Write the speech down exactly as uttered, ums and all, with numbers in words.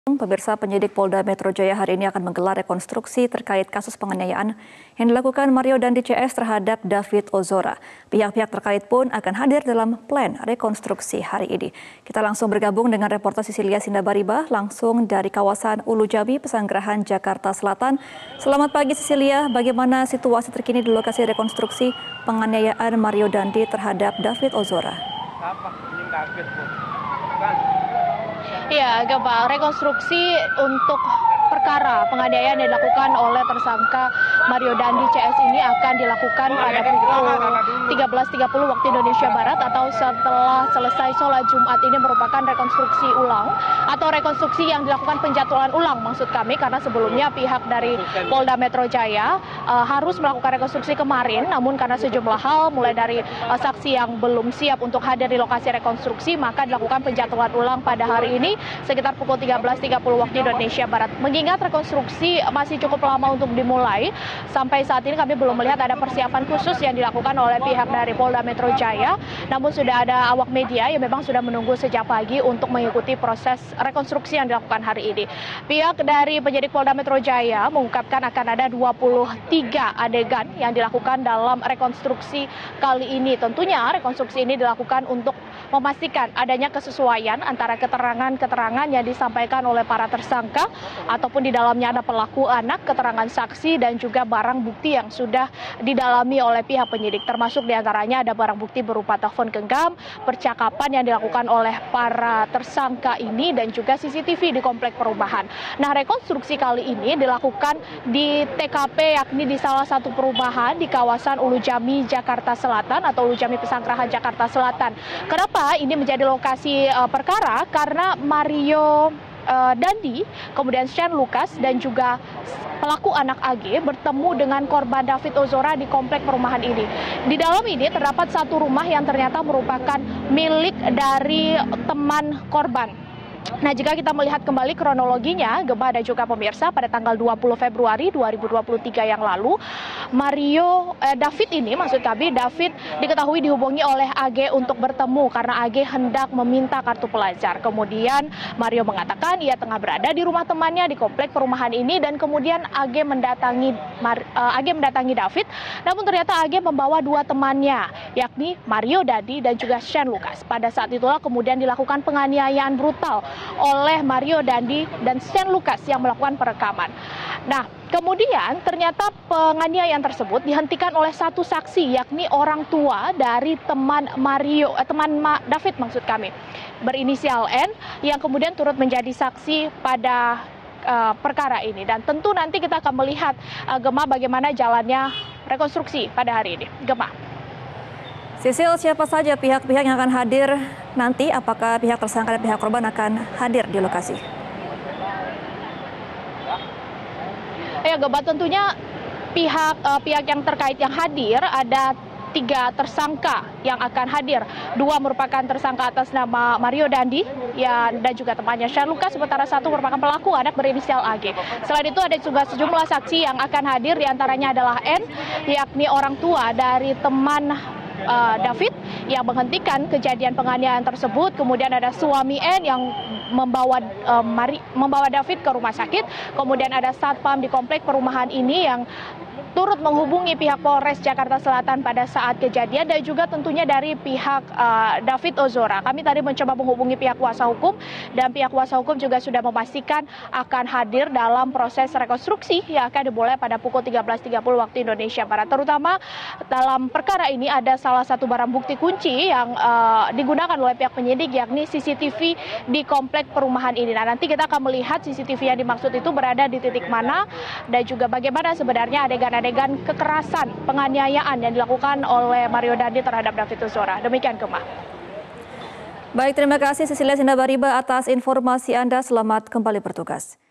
Pemirsa, penyidik Polda Metro Jaya hari ini akan menggelar rekonstruksi terkait kasus penganiayaan yang dilakukan Mario Dandi C S terhadap David Ozora. Pihak-pihak terkait pun akan hadir dalam plan rekonstruksi hari ini. Kita langsung bergabung dengan reporter Sisilia Sindabariba langsung dari kawasan Ulu Jami, Pesanggerahan, Jakarta Selatan. Selamat pagi Sisilia, bagaimana situasi terkini di lokasi rekonstruksi penganiayaan Mario Dandi terhadap David Ozora? Ya, Gapa, rekonstruksi untuk perkara penganiayaan yang dilakukan oleh tersangka Mario Dandi C S ini akan dilakukan pada pukul tiga belas tiga puluh waktu Indonesia Barat atau setelah selesai sholat Jumat. Ini merupakan rekonstruksi ulang atau rekonstruksi yang dilakukan penjadwalan ulang maksud kami, karena sebelumnya pihak dari Polda Metro Jaya uh, harus melakukan rekonstruksi kemarin, namun karena sejumlah hal mulai dari uh, saksi yang belum siap untuk hadir di lokasi rekonstruksi, maka dilakukan penjadwalan ulang pada hari ini sekitar pukul tiga belas tiga puluh waktu Indonesia Barat. Mengingat rekonstruksi masih cukup lama untuk dimulai, sampai saat ini kami belum melihat ada persiapan khusus yang dilakukan oleh pihak dari Polda Metro Jaya. Namun sudah ada awak media yang memang sudah menunggu sejak pagi untuk mengikuti proses rekonstruksi yang dilakukan hari ini. Pihak dari penyidik Polda Metro Jaya mengungkapkan akan ada dua puluh tiga adegan yang dilakukan dalam rekonstruksi kali ini. Tentunya rekonstruksi ini dilakukan untuk memastikan adanya kesesuaian antara keterangan-keterangan yang disampaikan oleh para tersangka ataupun di dalamnya ada pelaku anak, keterangan saksi, dan juga barang bukti yang sudah didalami oleh pihak penyidik. Termasuk diantaranya ada barang bukti berupa telepon genggam, percakapan yang dilakukan oleh para tersangka ini, dan juga C C T V di komplek perumahan. Nah, rekonstruksi kali ini dilakukan di T K P, yakni di salah satu perumahan di kawasan Ulu Jami, Jakarta Selatan atau Ulu Jami Pesanggerahan, Jakarta Selatan. Kenapa ini menjadi lokasi uh, perkara? Karena Mario Uh, Dandi, kemudian Shane Lucas, dan juga pelaku anak A G bertemu dengan korban David Ozora di komplek perumahan ini. Di dalam ini terdapat satu rumah yang ternyata merupakan milik dari teman korban. Nah, jika kita melihat kembali kronologinya, Gemma dan juga pemirsa, pada tanggal dua puluh Februari dua ribu dua puluh tiga yang lalu, Mario eh, David ini, maksud kami David diketahui dihubungi oleh A G untuk bertemu karena A G hendak meminta kartu pelajar. Kemudian Mario mengatakan ia tengah berada di rumah temannya di komplek perumahan ini, dan kemudian A G mendatangi Mar, uh, A G mendatangi David. Namun ternyata A G membawa dua temannya, yakni Mario Dandi dan juga Shane Lucas. Pada saat itulah kemudian dilakukan penganiayaan brutal oleh Mario Dandi dan Shane Lucas yang melakukan perekaman. Nah, kemudian ternyata penganiayaan tersebut dihentikan oleh satu saksi, yakni orang tua dari teman Mario, eh, teman Ma, David maksud kami, berinisial N, yang kemudian turut menjadi saksi pada uh, perkara ini. Dan tentu nanti kita akan melihat uh, Gemma bagaimana jalannya rekonstruksi pada hari ini. Gemma. Sisil, siapa saja pihak-pihak yang akan hadir nanti? Apakah pihak tersangka dan pihak korban akan hadir di lokasi? Ya, Gemma, tentunya pihak uh, pihak yang terkait yang hadir ada tiga tersangka yang akan hadir. Dua merupakan tersangka atas nama Mario Dandi ya, dan juga temannya Shane Lucas, sementara satu merupakan pelaku anak berinisial A G. Selain itu ada juga sejumlah saksi yang akan hadir, diantaranya adalah N, yakni orang tua dari teman Uh, David yang menghentikan kejadian penganiayaan tersebut. Kemudian ada suami N yang membawa uh, Mari, membawa David ke rumah sakit. Kemudian ada satpam di komplek perumahan ini yang turut menghubungi pihak Polres Jakarta Selatan pada saat kejadian, dan juga tentunya dari pihak uh, David Ozora. Kami tadi mencoba menghubungi pihak kuasa hukum, dan pihak kuasa hukum juga sudah memastikan akan hadir dalam proses rekonstruksi yang akan dimulai pada pukul tiga belas tiga puluh waktu Indonesia Barat. Terutama dalam perkara ini ada salah satu barang bukti kunci yang uh, digunakan oleh pihak penyidik, yakni C C T V di komplek perumahan ini. Nah, nanti kita akan melihat C C T V yang dimaksud itu berada di titik mana, dan juga bagaimana sebenarnya adegan-adegan kekerasan penganiayaan yang dilakukan oleh Mario Dandi terhadap David Ozora. Demikian, Gemma. Baik, terima kasih Sisilia Sindabariba atas informasi Anda. Selamat kembali bertugas.